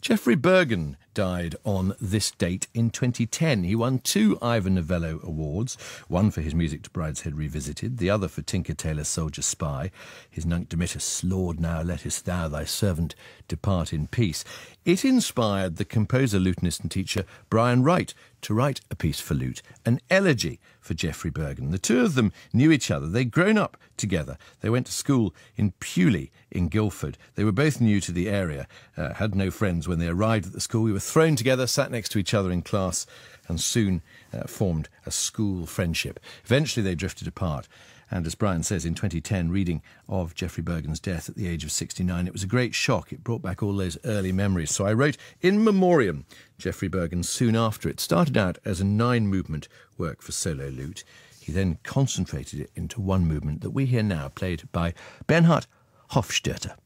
Geoffrey Burgon died on this date in 2010. He won 2 Ivor Novello Awards, one for his music to Brideshead Revisited, the other for Tinker Tailor Soldier Spy, his Nunc Dimittis, Lord, now lettest thou thy servant depart in peace. It inspired the composer, lutenist and teacher Brian Wright to write a piece for lute, an elegy for Geoffrey Burgon. The two of them knew each other. They'd grown up together. They went to school in Pewley in Guildford. They were both new to the area, had no friends when they arrived at the school. We were thrown together, sat next to each other in class, and soon formed a school friendship. Eventually they drifted apart. And as Brian says, in 2010, reading of Geoffrey Burgon's death at the age of 69, it was a great shock. It brought back all those early memories. So I wrote In Memoriam Geoffrey Burgon soon after. It started out as a 9-movement work for solo lute. He then concentrated it into one movement that we hear now, played by Bernhard Hofstötter.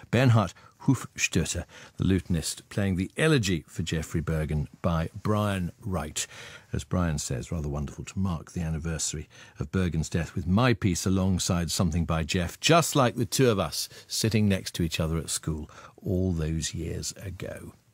Bernhard Hofstötter, the lutenist, playing the Elegy for Geoffrey Burgon by Brian Wright. As Brian says, rather wonderful to mark the anniversary of Burgon's death with my piece alongside something by Geoff, just like the two of us sitting next to each other at school all those years ago.